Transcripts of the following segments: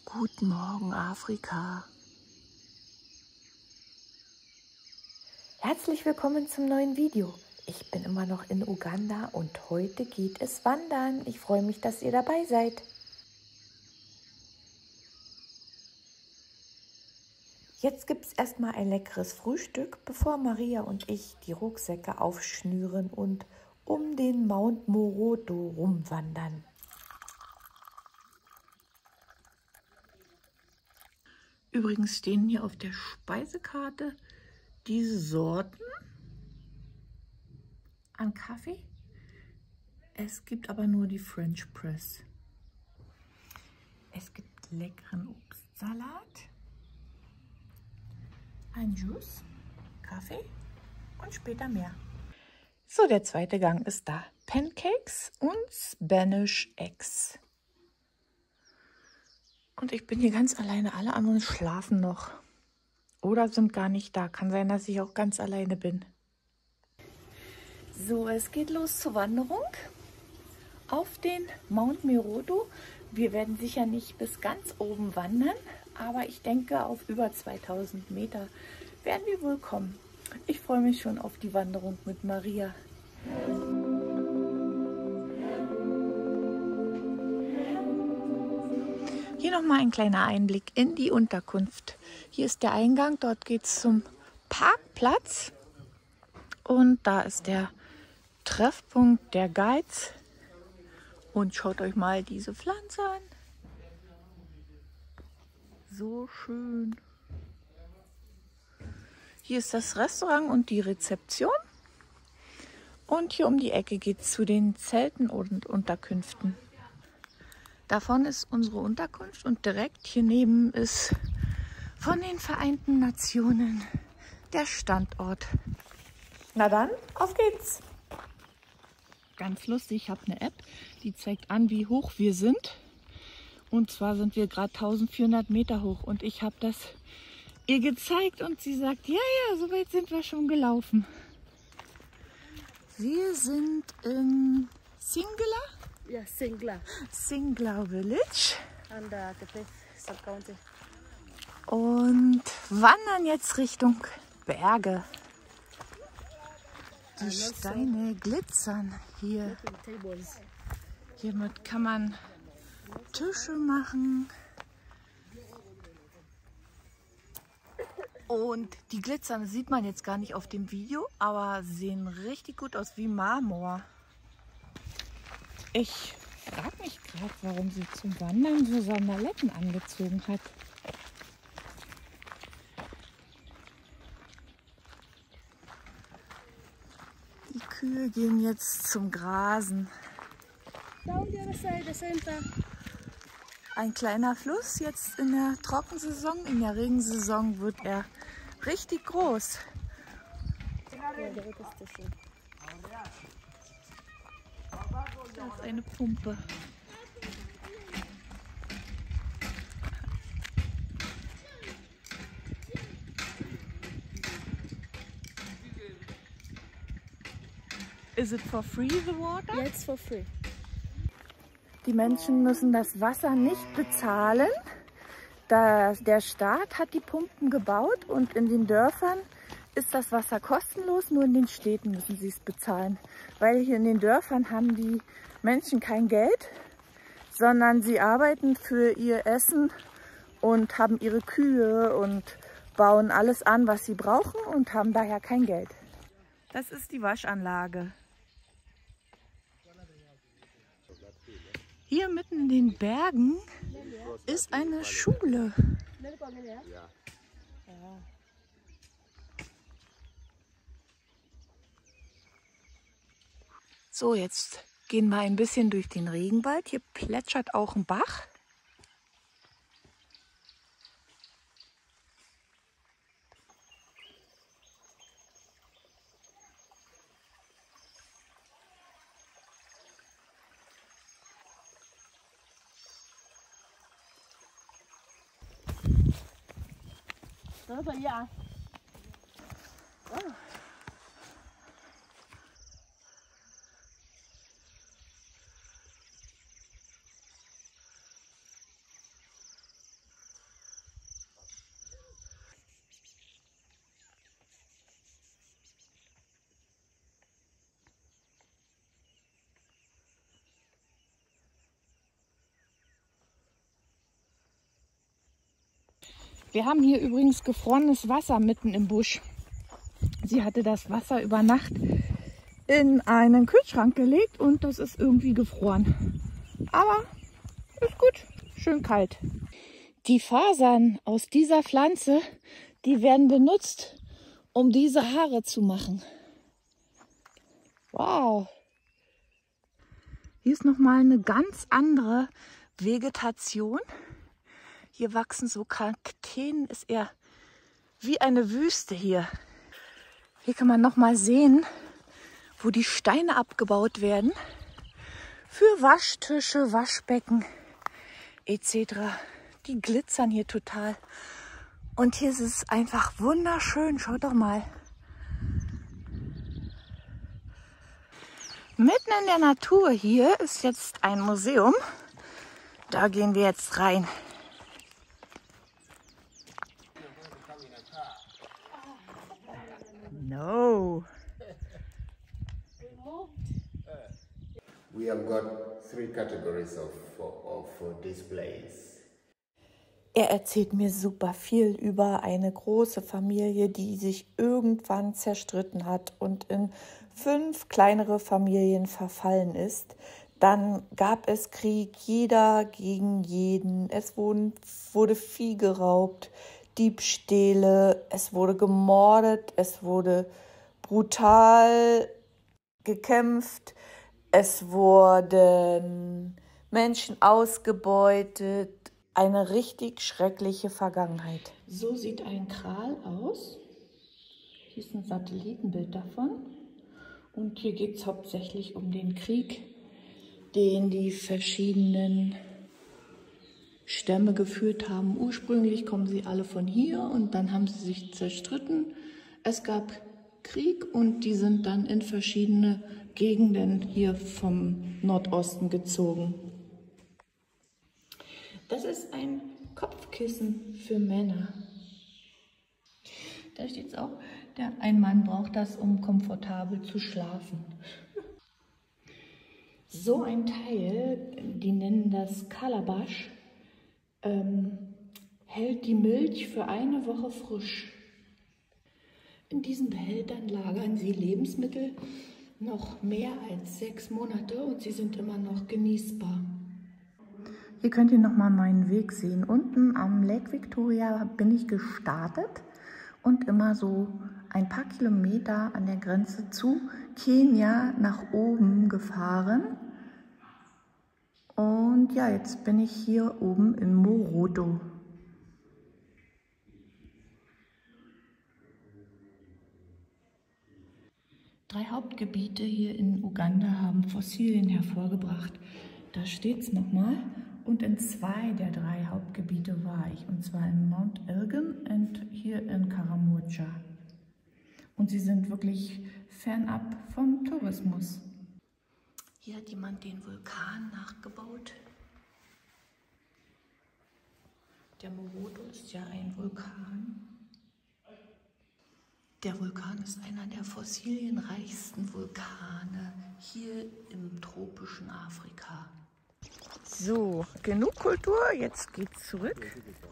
Guten Morgen, Afrika. Herzlich willkommen zum neuen Video. Ich bin immer noch in Uganda und heute geht es wandern. Ich freue mich, dass ihr dabei seid. Jetzt gibt es erstmal ein leckeres Frühstück, bevor Maria und ich die Rucksäcke aufschnüren und um den Mount Moroto rumwandern. Übrigens stehen hier auf der Speisekarte diese Sorten an Kaffee. Es gibt aber nur die French Press. Es gibt leckeren Obstsalat, ein Juice, Kaffee und später mehr. So, der zweite Gang ist da. Pancakes und Spanish Eggs. Und ich bin hier ganz alleine. Alle anderen schlafen noch. Oder sind gar nicht da. Kann sein, dass ich auch ganz alleine bin. So, es geht los zur Wanderung auf den Mount Moroto. Wir werden sicher nicht bis ganz oben wandern, aber ich denke, auf über 2000 Meter werden wir wohl kommen. Ich freue mich schon auf die Wanderung mit Maria. Hier nochmal ein kleiner Einblick in die Unterkunft. Hier ist der Eingang, dort geht es zum Parkplatz und da ist der Treffpunkt der Guides. Und schaut euch mal diese Pflanze an. So schön. Hier ist das Restaurant und die Rezeption. Und hier um die Ecke geht es zu den Zelten und Unterkünften. Davon ist unsere Unterkunft und direkt hier neben ist von den Vereinten Nationen der Standort. Na dann, auf geht's! Ganz lustig, ich habe eine App, die zeigt an, wie hoch wir sind. Und zwar sind wir gerade 1400 Meter hoch und ich habe das ihr gezeigt und sie sagt, ja, so weit sind wir schon gelaufen. Wir sind in Singla? Yeah, Singla. Singla Village. And the place sub-county. Und wandern jetzt Richtung Berge. Die Steine glitzern hier. Hiermit kann man Tische machen. Und die glitzern, das sieht man jetzt gar nicht auf dem Video, aber sehen richtig gut aus wie Marmor. Ich frage mich gerade, warum sie zum Wandern so Sandaletten angezogen hat. Die Kühe gehen jetzt zum Grasen. Ein kleiner Fluss jetzt in der Trockensaison. In der Regensaison wird er richtig groß. Da ist eine Pumpe. Is it for free, the water? Yeah, it's for free. Die Menschen müssen das Wasser nicht bezahlen. Der Staat hat die Pumpen gebaut und in den Dörfern ist das Wasser kostenlos, nur in den Städten müssen sie es bezahlen. Weil hier in den Dörfern haben die Menschen kein Geld, sondern sie arbeiten für ihr Essen und haben ihre Kühe und bauen alles an, was sie brauchen und haben daher kein Geld. Das ist die Waschanlage. Hier mitten in den Bergen ist eine Schule. So, jetzt gehen wir ein bisschen durch den Regenwald. Hier plätschert auch ein Bach. Yeah. Wir haben hier übrigens gefrorenes Wasser mitten im Busch. Sie hatte das Wasser über Nacht in einen Kühlschrank gelegt und das ist irgendwie gefroren. Aber ist gut, schön kalt. Die Fasern aus dieser Pflanze, die werden benutzt, um diese Haare zu machen. Wow. Hier ist nochmal eine ganz andere Vegetation. Hier wachsen so Kakteen, ist eher wie eine Wüste hier. Hier kann man nochmal sehen, wo die Steine abgebaut werden. Für Waschtische, Waschbecken etc. Die glitzern hier total. Und hier ist es einfach wunderschön. Schaut doch mal. Mitten in der Natur hier ist jetzt ein Museum. Da gehen wir jetzt rein. No. We have got 3 categories of displays. Er erzählt mir super viel über eine große Familie, die sich irgendwann zerstritten hat und in 5 kleinere Familien verfallen ist. Dann gab es Krieg, jeder gegen jeden. Es wurde Vieh geraubt, Diebstähle, es wurde gemordet, es wurde brutal gekämpft, es wurden Menschen ausgebeutet. Eine richtig schreckliche Vergangenheit. So sieht ein Kral aus. Hier ist ein Satellitenbild davon. Und hier geht es hauptsächlich um den Krieg, den die verschiedenen Stämme geführt haben. Ursprünglich kommen sie alle von hier und dann haben sie sich zerstritten. Es gab Krieg und die sind dann in verschiedene Gegenden hier vom Nordosten gezogen. Das ist ein Kopfkissen für Männer. Da steht es auch, ein Mann braucht das, um komfortabel zu schlafen. So ein Teil, die nennen das Calabash, hält die Milch für eine Woche frisch. In diesen Behältern lagern sie Lebensmittel noch mehr als 6 Monate und sie sind immer noch genießbar. Hier könnt ihr nochmal meinen Weg sehen. Unten am Lake Victoria bin ich gestartet und immer so ein paar Kilometer an der Grenze zu Kenia nach oben gefahren. Und ja, jetzt bin ich hier oben in Moroto. Drei Hauptgebiete hier in Uganda haben Fossilien hervorgebracht. Da steht es nochmal. Und in 2 der 3 Hauptgebiete war ich, und zwar in Mount Elgin und hier in Karamoja. Und sie sind wirklich fernab vom Tourismus. Hier hat jemand den Vulkan nachgebaut. Der Moroto ist ja ein Vulkan. Der Vulkan ist einer der fossilienreichsten Vulkane hier im tropischen Afrika. So, genug Kultur, jetzt geht's zurück.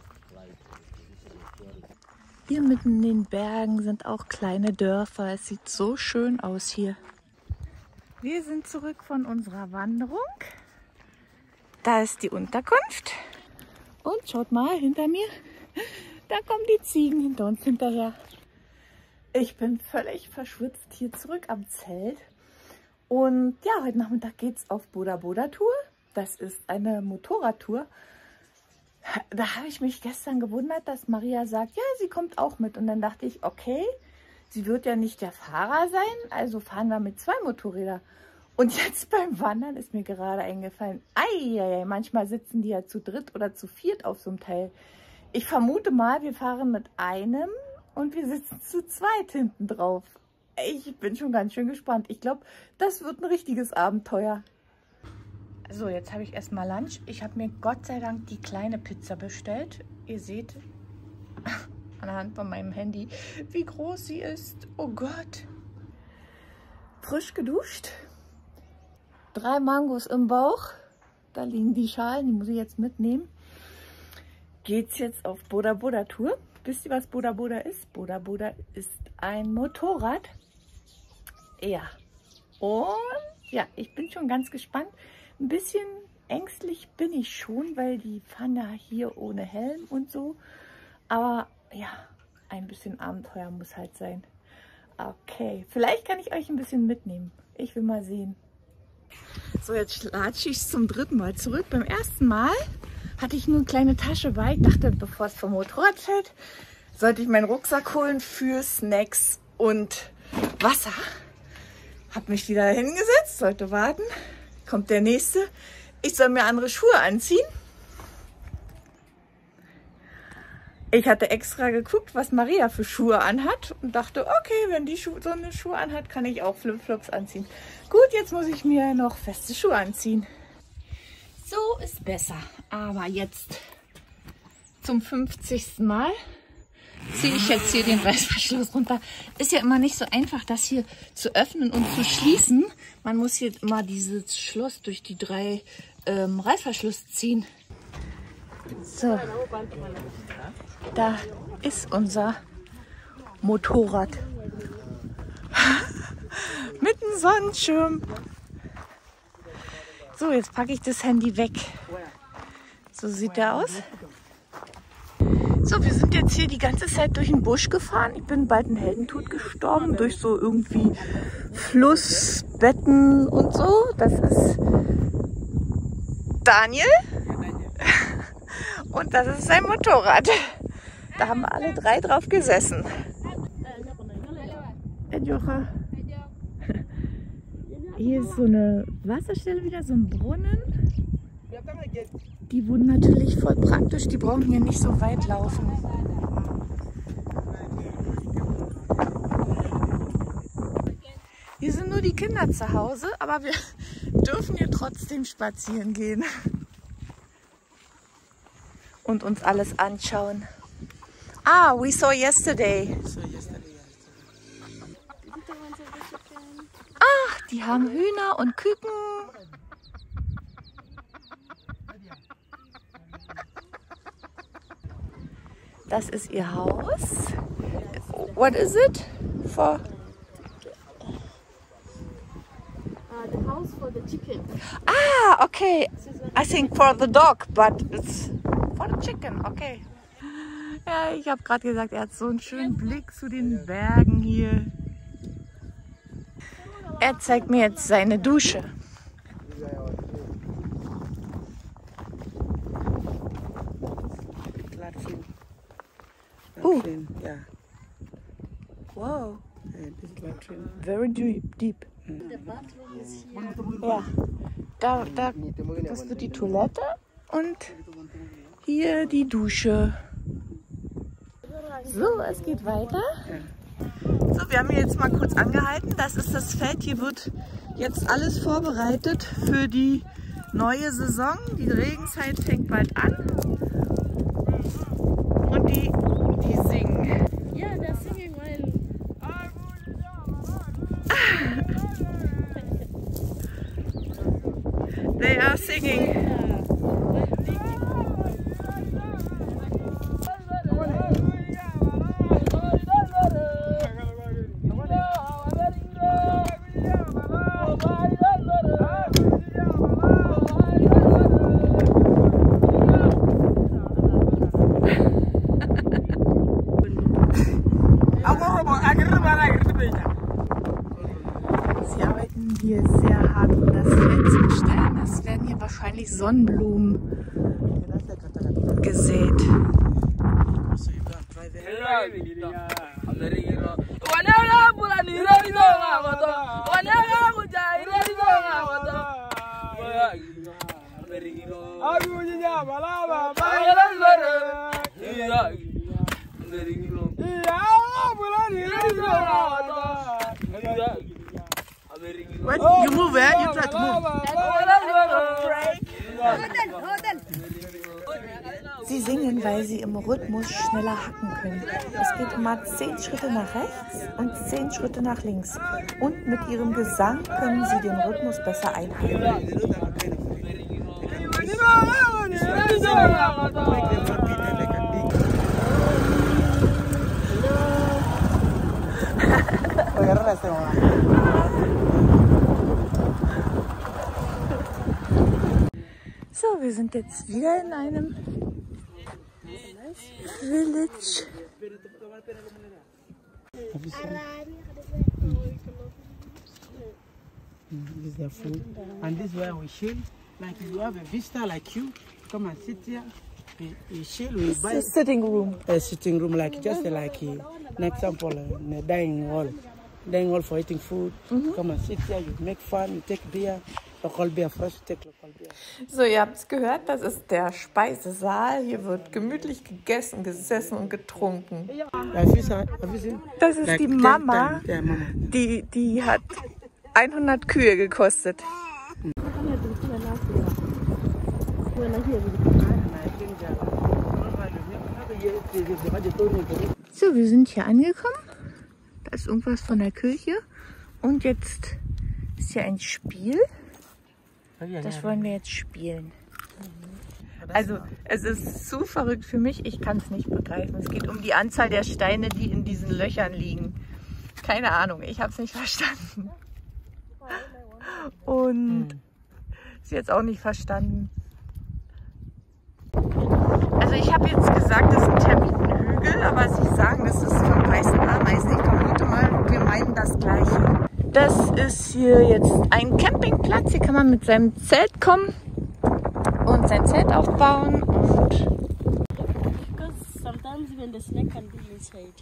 Hier mitten in den Bergen sind auch kleine Dörfer. Es sieht so schön aus hier. Wir sind zurück von unserer Wanderung. Da ist die Unterkunft. Und schaut mal hinter mir, da kommen die Ziegen hinter uns hinterher. Ich bin völlig verschwitzt hier zurück am Zelt. Und ja, heute Nachmittag geht's auf Boda Boda Tour. Das ist eine Motorradtour. Da habe ich mich gestern gewundert, dass Maria sagt, ja, sie kommt auch mit. Und dann dachte ich, okay, sie wird ja nicht der Fahrer sein, also fahren wir mit 2 Motorrädern. Und jetzt beim Wandern ist mir gerade eingefallen, manchmal sitzen die ja zu 3 oder zu 4 auf so einem Teil. Ich vermute mal, wir fahren mit einem und wir sitzen zu 2 hinten drauf. Ich bin schon ganz schön gespannt. Ich glaube, das wird ein richtiges Abenteuer. So, jetzt habe ich erstmal Lunch. Ich habe mir Gott sei Dank die kleine Pizza bestellt. Ihr seht anhand von meinem Handy, wie groß sie ist. Oh Gott. Frisch geduscht. 3 Mangos im Bauch. Da liegen die Schalen, die muss ich jetzt mitnehmen. geht's jetzt auf Boda Boda Tour. Wisst ihr, was Boda Boda ist? Boda Boda ist ein Motorrad. Ja. Und ja, ich bin schon ganz gespannt. Ein bisschen ängstlich bin ich schon, weil die fahren ja hier ohne Helm und so. Aber ja, ein bisschen Abenteuer muss halt sein. Okay, vielleicht kann ich euch ein bisschen mitnehmen. Ich will mal sehen. So, jetzt latsche ich zum 3. Mal zurück. Beim ersten Mal hatte ich nur eine kleine Tasche bei. Ich dachte, bevor es vom Motorrad fällt, sollte ich meinen Rucksack holen für Snacks und Wasser. Hab mich wieder hingesetzt, sollte warten. Kommt der nächste. Ich soll mir andere Schuhe anziehen. Ich hatte extra geguckt, was Maria für Schuhe anhat und dachte, okay, wenn die so eine Schuhe anhat, kann ich auch Flipflops anziehen. Gut, jetzt muss ich mir noch feste Schuhe anziehen. So ist besser. Aber jetzt zum 50. Mal ziehe ich jetzt hier den Reißverschluss runter. Ist ja immer nicht so einfach, das hier zu öffnen und zu schließen. Man muss hier immer dieses Schloss durch die 3 Reißverschlüsse ziehen. So, da ist unser Motorrad. Mit einem Sonnenschirm. So, jetzt packe ich das Handy weg. So sieht der aus. So, wir sind jetzt hier die ganze Zeit durch den Busch gefahren. Ich bin bald einen Heldentod gestorben durch so irgendwie Flussbetten und so. Das ist Daniel. Und das ist sein Motorrad. Da haben wir alle 3 drauf gesessen. Hier ist so eine Wasserstelle wieder, so ein Brunnen. Die wurden natürlich voll praktisch. Die brauchen hier nicht so weit laufen. Hier sind nur die Kinder zu Hause, aber wir dürfen hier trotzdem spazieren gehen. Und uns alles anschauen. Ah, we saw yesterday. Ach, die haben Hühner und Küken. Das ist ihr Haus. What is it for? The house for the chicken. Ah, okay. I think for the dog, but it's for the chicken. Okay. Ja, ich habe gerade gesagt, er hat so einen schönen Blick zu den Bergen hier. Er zeigt mir jetzt seine Dusche. Yeah. Wow. This latrine. Very deep. Ja, da hast du die Toilette und hier die Dusche. So, es geht weiter. So, wir haben hier jetzt mal kurz angehalten. Das ist das Feld. Hier wird jetzt alles vorbereitet für die neue Saison. Die Regenzeit fängt bald an. Und die singen. Yeah, they're singing while. They are singing. Sie arbeiten hier sehr hart, um das Feld zu bestellen. Es werden hier wahrscheinlich Sonnenblumen gesät. When you move, you try to move. Sie singen, weil sie im Rhythmus schneller hacken können. Es geht immer 10 Schritte nach rechts und 10 Schritte nach links. Und mit ihrem Gesang können sie den Rhythmus besser einhalten. So, wir sind jetzt wieder in einem Village. This is the food, and this is where we chill. Like you have a visitor like you, come and sit here. We chill. We buy A sitting room. a sitting room, like just like an example, in a dining hall for eating food. Come and sit here. You make fun. You take beer, local beer first. Take local beer. So, ihr habt es gehört, das ist der Speisesaal. Hier wird gemütlich gegessen, gesessen und getrunken. Have you seen? Das ist Like die 10 Mama, times. Yeah, Mama. die hat 100 Kühe gekostet. So, wir sind hier angekommen. Da ist irgendwas von der Kirche. Und jetzt ist hier ein Spiel. Das wollen wir jetzt spielen. Also, es ist zu verrückt für mich. Ich kann es nicht begreifen. Es geht um die Anzahl der Steine, die in diesen Löchern liegen. Keine Ahnung, ich habe es nicht verstanden. Und sie jetzt auch nicht verstanden. Also ich habe jetzt gesagt, das sind Termitenhügel, aber sie sagen, das ist von weißen Ameisen. Ich vermute mal, wir meinen das Gleiche. Das ist hier jetzt ein Campingplatz. Hier kann man mit seinem Zelt kommen und sein Zelt aufbauen. Und Because sometimes even the snake can be inside.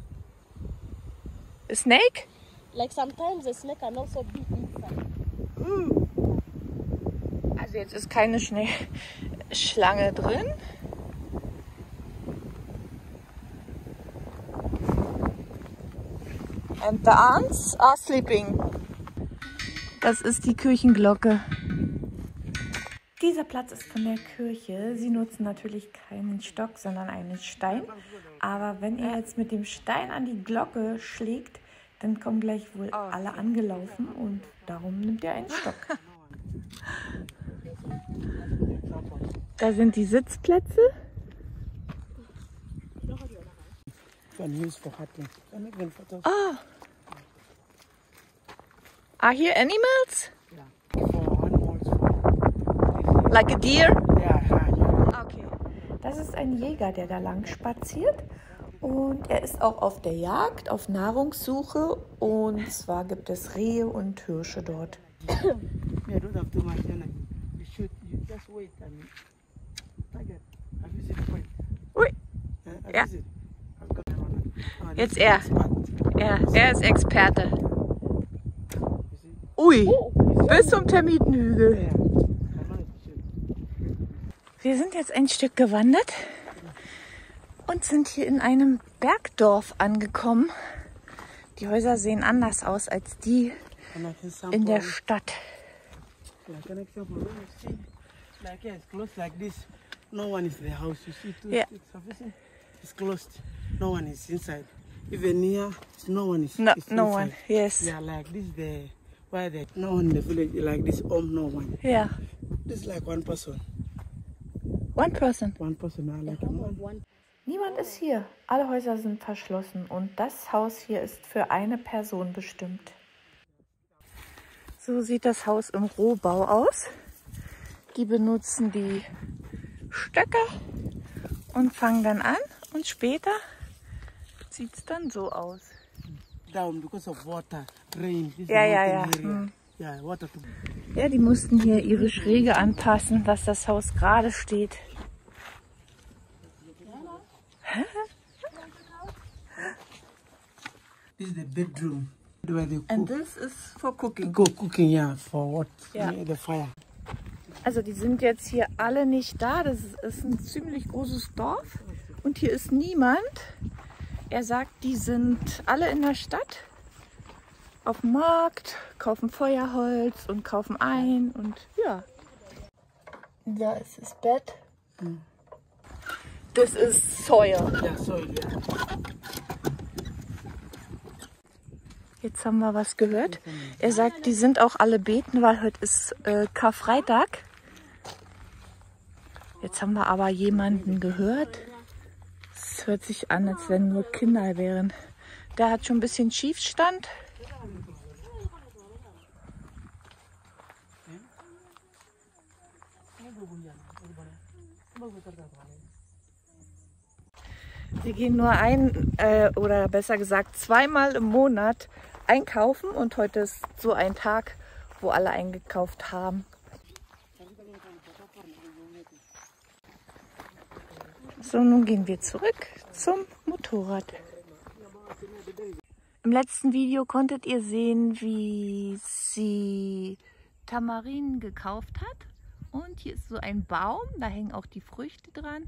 A snake? Like sometimes the snake can also be inside. Also jetzt ist keine Schlange drin. And the ants are sleeping. Das ist die Kirchenglocke. Dieser Platz ist von der Kirche. Sie nutzen natürlich keinen Stock, sondern einen Stein. Aber wenn ihr jetzt mit dem Stein an die Glocke schlägt, dann kommen gleich wohl alle angelaufen und darum nimmt ihr einen Stock. Da sind die Sitzplätze. Can use for hunting. And even photos. Are here animals? For animals. Like a deer? Yeah. Okay. Das ist ein Jäger, der da lang spaziert. Und er ist auch auf der Jagd, auf Nahrungssuche. Und zwar gibt es Rehe und Hirsche dort. Yeah, don't have too much energy. You shoot. You just wait and target. Have you seen the point? Ui, Have Ja. you seen? I've got one. Oh, Jetzt this er. is expert. ja, er ist Experte. You see? Ui, bis zum Termitenhügel. Yeah. I know it shoot. Wir sind jetzt ein Stück gewandert und sind hier in einem Bergdorf angekommen. Die Häuser sehen anders aus als die And I can sample in der Stadt. like an example. When you see, like yeah, it's closed like this. No one is in the house. You see two Yeah. sticks. Have you seen? It's closed. No one is inside. Even here, no one is. No, is no inside. one. Yes. Yeah, like this. The why the no one in the village like this. No one. Ja. This is like one person. One person. One person. I like one. Niemand ist hier. Alle Häuser sind verschlossen und das Haus hier ist für eine Person bestimmt. So sieht das Haus im Rohbau aus. Die benutzen die Stöcke und fangen dann an und später sieht es dann so aus. Down because of water, rain. This is Ja, ja, mountain ja. area. Yeah, water to. Ja, die mussten hier ihre Schräge anpassen, dass das Haus gerade steht. This is the bedroom where they And cook. this is for cooking. Cooking, yeah, for what? Yeah. The fire. Also die sind jetzt hier alle nicht da. Das ist ein ziemlich großes Dorf und hier ist niemand. Er sagt, die sind alle in der Stadt auf dem Markt, kaufen Feuerholz und kaufen ein und ja. Da ist das Bett. Das ist Soil. Yeah, soil, yeah. Jetzt haben wir was gehört. Er sagt, die sind auch alle beten, weil heute ist Karfreitag. Jetzt haben wir aber jemanden gehört. Es hört sich an, als wenn nur Kinder wären. Der hat schon ein bisschen Schiefstand. Wir gehen nur oder besser gesagt zweimal im Monat einkaufen und heute ist so ein Tag, wo alle eingekauft haben. So, nun gehen wir zurück zum Motorrad. Im letzten Video konntet ihr sehen, wie sie Tamarinen gekauft hat. Und hier ist so ein Baum, da hängen auch die Früchte dran.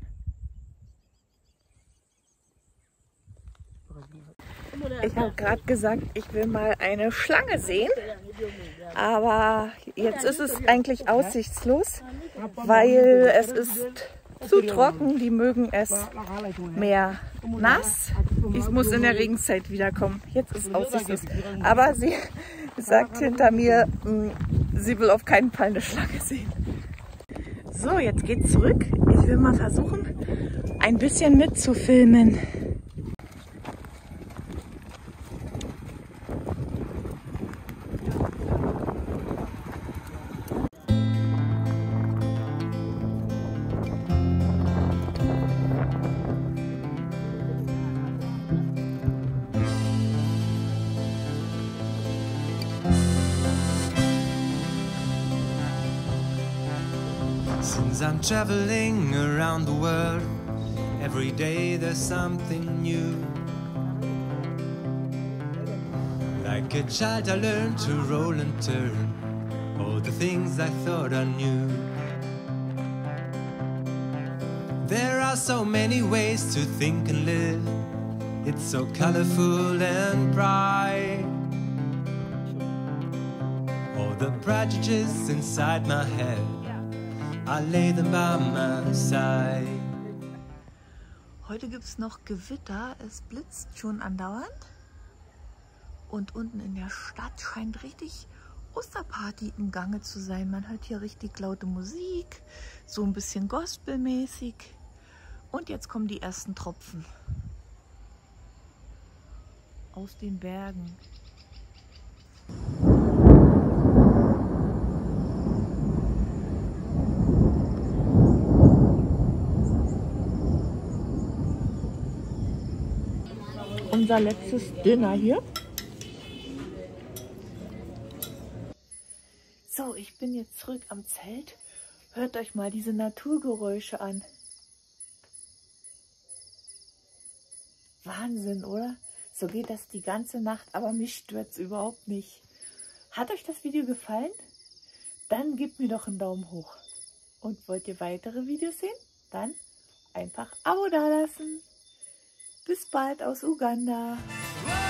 Ich habe gerade gesagt, ich will mal eine Schlange sehen, aber jetzt ist es eigentlich aussichtslos, weil es ist zu trocken, die mögen es mehr nass. Ich muss in der Regenzeit wiederkommen. Jetzt ist es aussichtslos. Aber sie sagt hinter mir, sie will auf keinen Fall eine Schlange sehen. So, jetzt geht's zurück. Ich will mal versuchen, ein bisschen mitzufilmen. Since I'm traveling around the world, every day there's something new. Like a child I learned to roll and turn, all the things I thought I knew. There are so many ways to think and live, it's so colorful and bright. All the prejudices inside my head, I lay them by my side. Heute gibt es noch Gewitter, es blitzt schon andauernd. Und unten in der Stadt scheint richtig Osterparty im Gange zu sein. Man hört hier richtig laute Musik, so ein bisschen gospelmäßig. Und jetzt kommen die ersten Tropfen aus den Bergen. Unser letztes Dinner hier. So, ich bin jetzt zurück am Zelt. Hört euch mal diese Naturgeräusche an. Wahnsinn, oder? So geht das die ganze Nacht, aber mich stört's überhaupt nicht. Hat euch das Video gefallen? Dann gebt mir doch einen Daumen hoch. Und wollt ihr weitere Videos sehen? Dann einfach Abo dalassen. Bis bald aus Uganda.